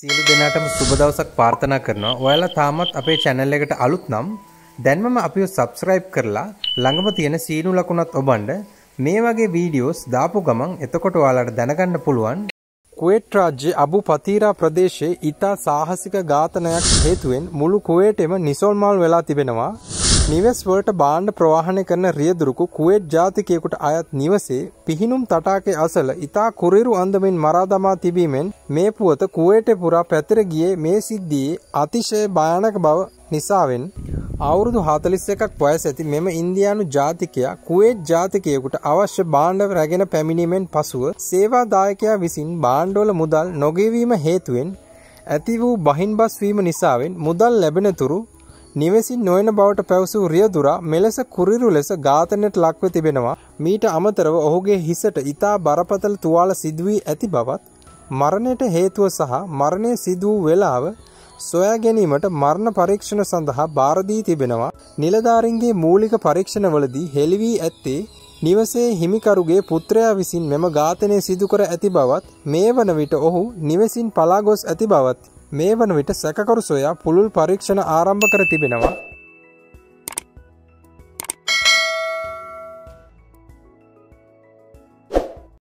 සියලු දෙනාටම සුබ දවසක් ප්‍රාර්ථනා කරනවා. ඔයාලා තාමත් අපේ channel එකට අලුත් නම් දැන්මම අපිව subscribe කරලා ළඟම තියෙන සීනු ලකුණත් ඔබන්න මේ වගේ වීඩියෝස් දාපු ගමන් එතකොට ඔයාලට දැනගන්න පුළුවන් කුවේට් රාජ්‍යයේ අබු පතීරා ප්‍රදේශයේ ඉතා සාහසික ඝාතනයක් හේතුවෙන් මුළු කුවේටෙම නිසල්මල් වෙලා තිබෙනවා. නිවෙස් වලට භාණ්ඩ ප්‍රවාහනය කරන රියදුරුකු කුවේට් ජාතිකයෙකුට අයත් නිවසේ පිහිනුම් තටාකයේ අසල ඉතා කුරිරු අන්දමින් මරා දමා තිබීමෙන් මේ පුවත කුවේටේ පුරා පැතිර ගියේ මේ සිද්ධියේ අතිශය භයානක බව නිසාවෙන් අවුරුදු 41ක් වයස ඇති මෙම ඉන්දියානු ජාතිකයා කුවේට් ජාතිකයෙකුට අවශ්‍ය භාණ්ඩ රැගෙන පැමිණීමෙන් පසුව සේවාදායකයා විසින් භාණ්ඩවල මුදල් නොගෙවීම හේතුවෙන් ඇති වූ බහින්බස් වීම නිසාවෙන් මුදල් ලැබෙනතුරු නිවෙසින් නොයන බවට පැවසූ රියදුරා මෙලෙස කුරිරු ලෙස ඝාතනයට ලක්ව තිබෙනවා. මීට අමතරව ඔහුගේ හිසට ඉතා බරපතල තුවාල සිදු වී ඇති බවත් මරණයට හේතුව සහ මරණය සිදු වූ වේලාව සොයා ගැනීමට මරණ පරීක්ෂණ සඳහා බාර දී තිබෙනවා. නිලධාරීන්ගේ මූලික පරීක්ෂණවලදී හෙළි වී ඇත්තේ නිවසේ හිමිකරුගේ පුත්‍රයා විසින් මෙම ඝාතනය සිදු කර ඇති බවත් මේ වන විට ඔහු නිවසින් පලා ගොස් ඇති බවත් මේ වන විට සැකකරු සොයා පුළුල් පරීක්ෂණ ආරම්භ කර තිබෙනවා.